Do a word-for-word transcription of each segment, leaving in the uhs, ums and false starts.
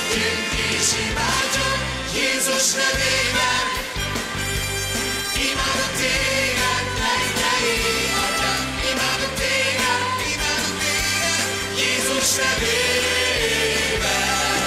hittünk és imádjuk Jézus nevében. Imádok téged, mennyei Atyám, imádok téged, imádok téged Jézus nevében.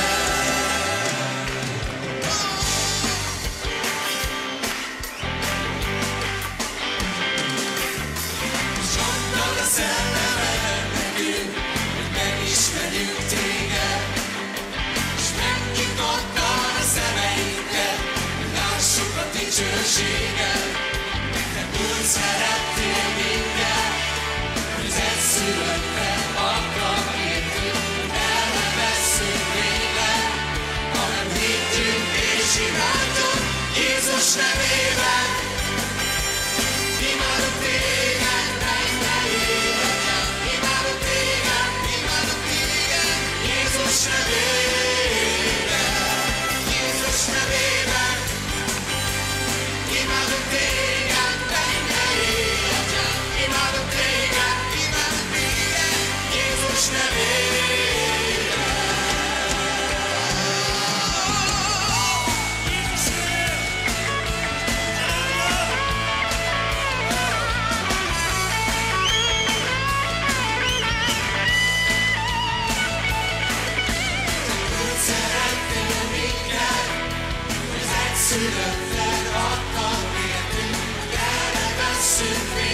Csattan a szellemed nekünk, hogy megismerjük téged, és megnyitottad a szemeinket, hogy lássuk a dicsőséget. Te úgy szerettél minket, hogy az egyszülöttet adtad értünk, hogy el ne vesszünk végleg, hanem hittünk és imádjuk Jézus nevében. Imádok téged, mennyei Atyám, imádok téged, imádok téged Jézus nevében, Jézus nevében. Imádok téged, mennyei Atyám, imádok téged, imádok téged Jézus nevében. Úgy szerettél minket, hogy az egyszülöttet adtad értünk, hogy el ne vesszünk